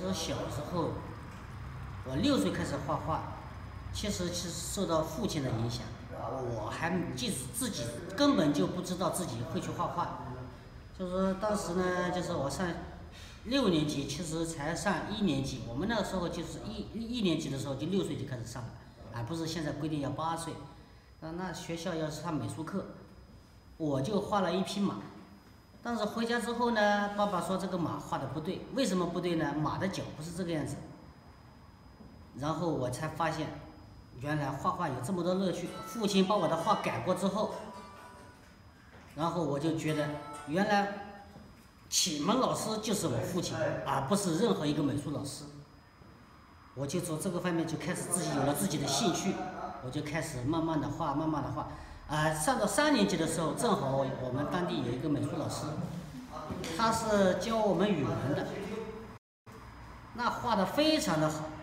实小时候，我6岁开始画画，其实是受到父亲的影响。我还自己根本就不知道自己会去画画。就是说当时呢，就是我上6年级，其实才上1年级。我们那个时候就是一年级的时候就6岁就开始上了，不是现在规定要8岁。那学校要上美术课，我就画了一匹马。但是回家之后呢，爸爸说这个马画的不对，为什么不对呢？马的脚不是这个样子。然后我才发现，原来画画有这么多乐趣。父亲把我的画改过之后，然后我就觉得，原来启蒙老师就是我父亲，而不是任何一个美术老师。我就从这个方面就开始自己有了自己的兴趣，我就开始慢慢的画，慢慢的画。上到3年级的时候，正好我们当地有一个美术老师，他是教我们语文的，那画的非常的好。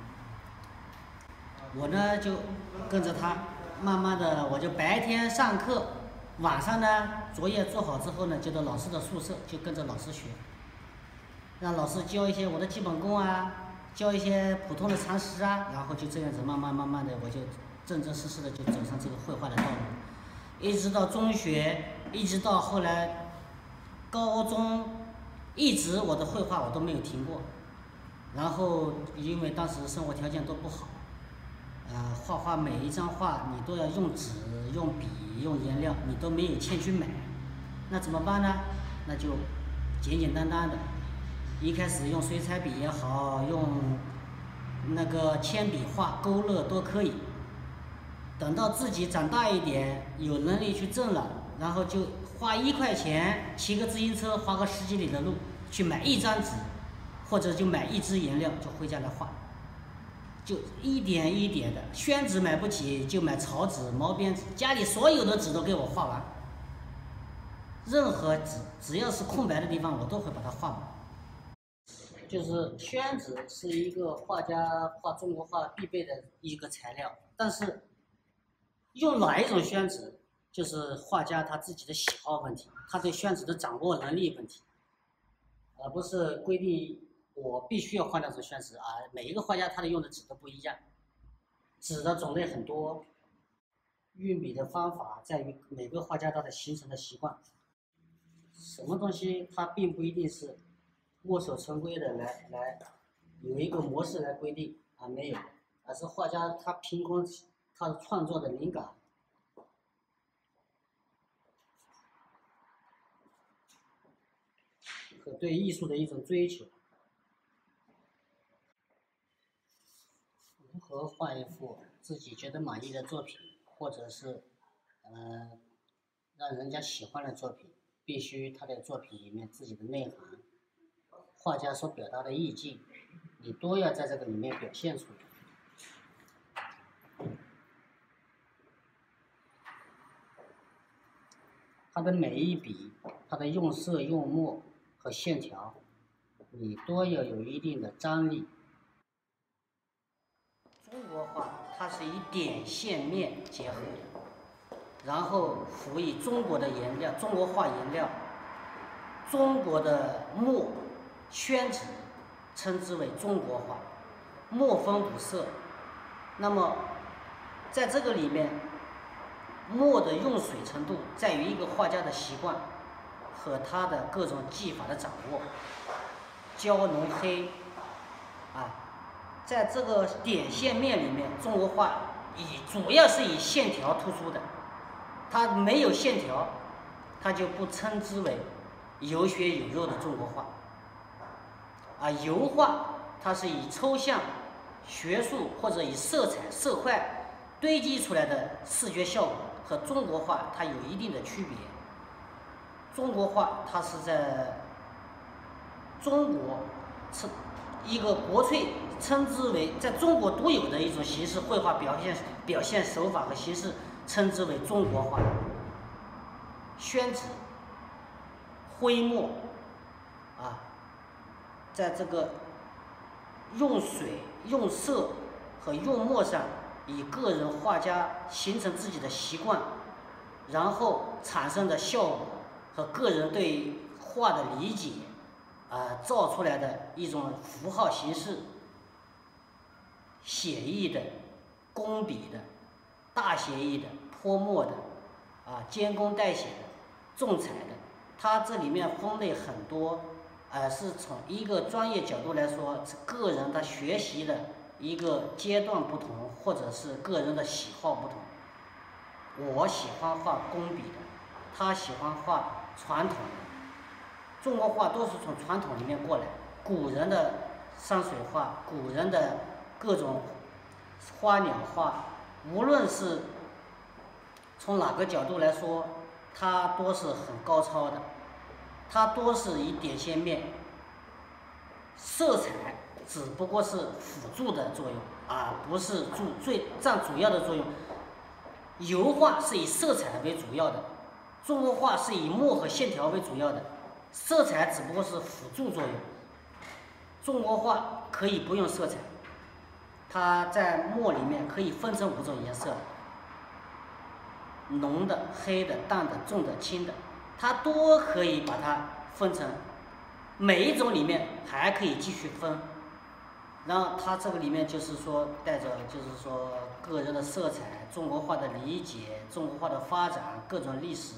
我呢就跟着他，慢慢的我就白天上课，晚上呢作业做好之后呢，就到老师的宿舍，就跟着老师学，让老师教一些我的基本功啊，教一些普通的常识啊，然后就这样子慢慢的，我就正式的就走上这个绘画的道路，一直到中学，一直到后来高中，一直我的绘画我都没有停过。然后因为当时生活条件都不好，画画每一张画你都要用纸、用笔、用颜料，你都没有钱去买，那怎么办呢？那就简单的，一开始用水彩笔也好，用那个铅笔画勾勒都可以。等到自己长大一点，有能力去挣了，然后就花1块钱骑个自行车，花个10几里的路去买一张纸，或者就买1支颜料，就回家来画。就一点一点的，宣纸买不起就买草纸、毛边纸，家里所有的纸都给我画完。任何纸只要是空白的地方，我都会把它画完。就是宣纸是一个画家画中国画必备的一个材料，但是用哪一种宣纸，就是画家他自己的喜好问题，他对宣纸的掌握能力问题，而不是规定我必须要画那种宣纸。每一个画家他的用的纸都不一样，纸的种类很多，运笔的方法在于每个画家他的形成的习惯。什么东西它并不一定是墨守成规的来有一个模式来规定没有，而是画家他凭空他创作的灵感和对艺术的一种追求。如何画一幅自己觉得满意的作品，或者是让人家喜欢的作品，必须他的作品里面自己的内涵，画家所表达的意境，你都要在这个里面表现出来。他的每一笔，他的用色、用墨和线条，你都要有一定的张力。中国画它是以点线面结合的，然后辅以中国的颜料，中国画颜料，中国的墨宣纸，称之为中国画，墨分5色。那么在这个里面，墨的用水程度在于一个画家的习惯和他的各种技法的掌握，焦浓黑在这个点线面里面，中国画主要是以线条突出的，它没有线条，它就不称之为有血有肉的中国画。油画它是以抽象、学术或者以色彩、色块堆积出来的视觉效果，和中国画它有一定的区别。中国画它是在中国一个国粹称之为在中国独有的一种形式绘画表现手法和形式，称之为中国画。宣纸、徽墨在这个用水、用色和用墨上，以个人画家形成自己的习惯，然后产生的效果和个人对画的理解， 造出来的一种符号形式，写意的、工笔的、大写意的、泼墨的，监工代写的、重彩的，它这里面分类很多，是从一个专业角度来说，个人的学习的一个阶段不同，或者是个人的喜好不同。我喜欢画工笔的，他喜欢画传统的。中国画都是从传统里面过来，古人的山水画，古人的各种花鸟画，无论是从哪个角度来说，它都是很高超的，它都是以点线面，色彩只不过是辅助的作用，不是占主要的作用。油画是以色彩为主要的，中国画是以墨和线条为主要的，色彩只不过是辅助作用。中国画可以不用色彩，它在墨里面可以分成5种颜色，浓的、黑的、淡的、重的、轻的，它都可以把它分成，每一种里面还可以继续分。然后它这个里面就是说带着就是说个人的色彩，中国画的理解，中国画的发展，各种历史，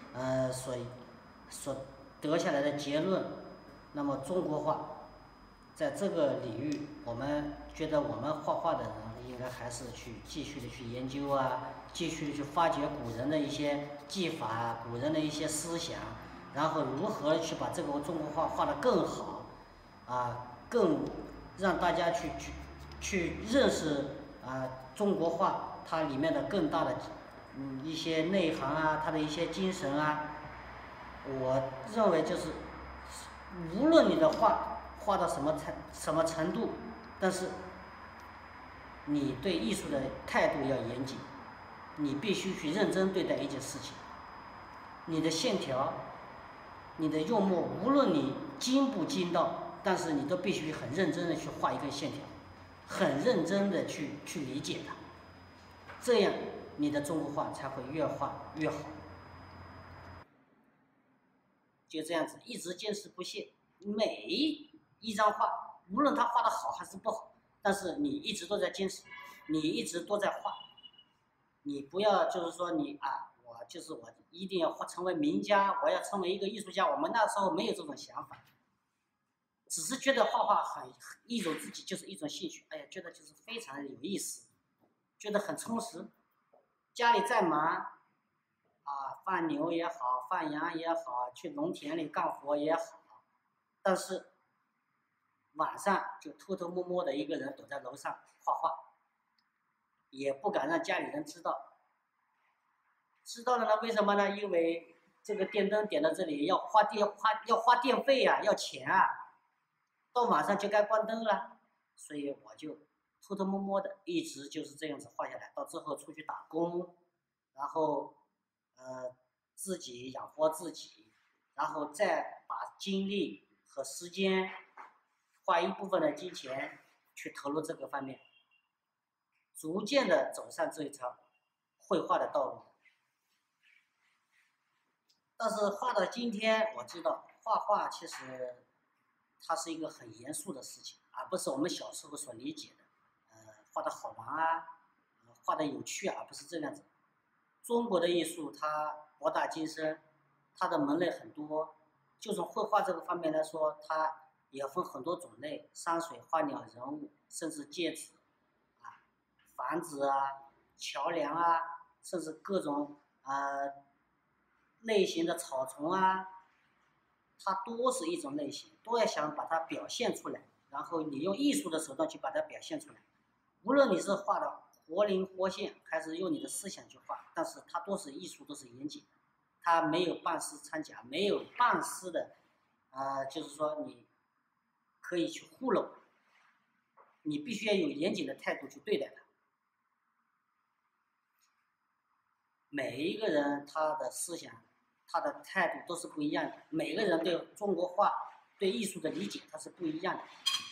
所得下来的结论。那么中国画在这个领域，我们觉得我们画画的人应该还是去继续的去研究继续的去发掘古人的一些技法，古人的一些思想，然后如何去把这个中国画画得更好，更让大家去认识中国画它里面的更大的一些内涵它的一些精神我认为就是无论你的画到什么程度，但是你对艺术的态度要严谨，你必须去认真对待一件事情。你的线条，你的用墨，无论你精不精到，但是你都必须很认真的去画一根线条，很认真的去理解它，这样你的中国画才会越画越好。就这样子一直坚持不懈，每一张画，无论它画的好还是不好，但是你一直都在坚持，你一直都在画，你不要就是说我一定要成为名家，我要成为一个艺术家。我们那时候没有这种想法，只是觉得画画一种自己就是一种兴趣，觉得就是非常有意思，觉得很充实。家里再忙放牛也好，放羊也好，去农田里干活也好，但是晚上就偷偷摸摸的一个人躲在楼上画画，也不敢让家里人知道。知道了呢？为什么呢？因为这个电灯点到这里要花电费要钱到晚上就该关灯了，所以我就偷偷摸摸的一直就是这样子画下来，到之后出去打工，然后自己养活自己，然后再把精力和时间花一部分的金钱去投入这个方面，逐渐的走上这一条绘画的道路。但是画到今天，我知道画画其实它是一个很严肃的事情，而不是我们小时候所理解的，画的好玩画的有趣不是这样子。中国的艺术它博大精深，它的门类很多，就从绘画这个方面来说，它也分很多种类，山水、花鸟、人物，甚至戒指房子桥梁甚至各种类型的草丛它都是一种类型，都要想把它表现出来，然后你用艺术的手段去把它表现出来。无论你是画的活灵活现，还是用你的思想去画，但是它都是艺术，都是严谨的，它没有半丝掺假，没有半丝的就是说你可以去糊弄，你必须要有严谨的态度去对待它。每一个人他的思想他的态度都是不一样的，每个人对中国画对艺术的理解它是不一样的。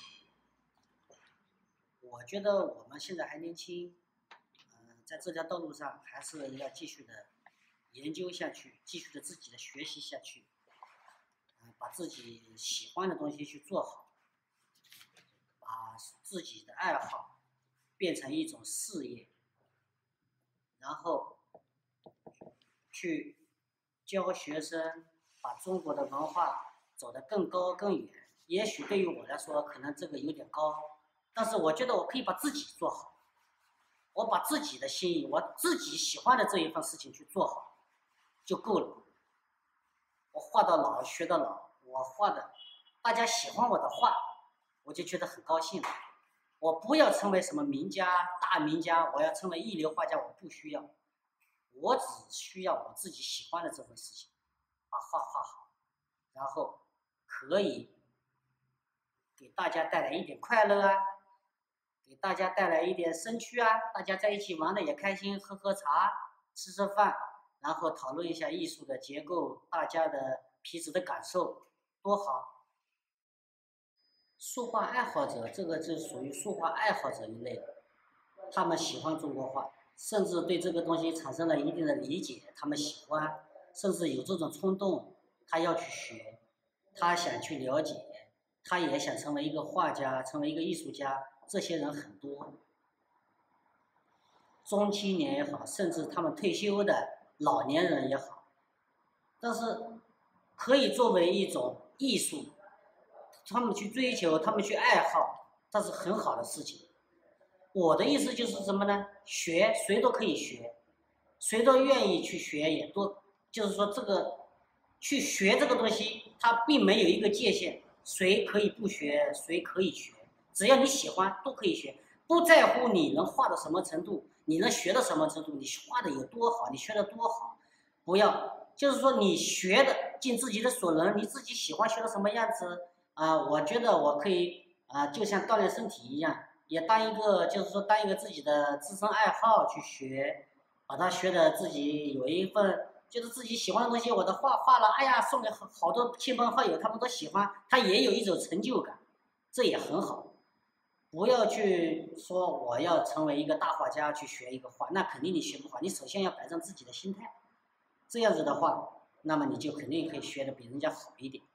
我觉得我们现在还年轻，在这条道路上还是要继续的研究下去，继续的自己的学习下去， 把自己喜欢的东西去做好，把自己的爱好变成一种事业，然后去教学生把中国的文化走得更高更远。也许对于我来说，可能这个有点高，但是我觉得我可以把自己做好，我把自己的心意，我自己喜欢的这一份事情去做好就够了。我画到老学到老，我画的大家喜欢我的画，我就觉得很高兴了。我不要成为什么名家大名家，我要成为一流画家，我不需要，我只需要我自己喜欢的这份事情，把画画好，然后可以给大家带来一点快乐啊，给大家带来一点生趣啊，大家在一起玩的也开心，喝喝茶，吃吃饭，然后讨论一下艺术的结构，大家的彼此的感受，多好！书画爱好者，这个就属于书画爱好者一类的，他们喜欢中国画，甚至对这个东西产生了一定的理解，他们喜欢，甚至有这种冲动，他要去学，他想去了解，他也想成为一个画家，成为一个艺术家，这些人很多。中青年也好，甚至他们退休的老年人也好，但是可以作为一种艺术，他们去追求，他们去爱好，这是很好的事情。我的意思就是什么呢？学谁都可以学，谁都愿意去学，也多，就是说这个去学这个东西，它并没有一个界限，谁可以不学，谁可以学，只要你喜欢都可以学，不在乎你能画到什么程度，你能学到什么程度，你画的有多好，你学的多好，不要，就是说你学的尽自己的所能，你自己喜欢学到什么样子我觉得我可以就像锻炼身体一样，也当一个就是说当一个自己的自身爱好去学，把它学的自己有一份就是自己喜欢的东西，我的画了，哎呀，送给好多亲朋好友，他们都喜欢，他也有一种成就感，这也很好。不要去说我要成为一个大画家去学一个画，那肯定你学不好。你首先要摆正自己的心态，这样子的话，那么你就肯定可以学的比人家好一点。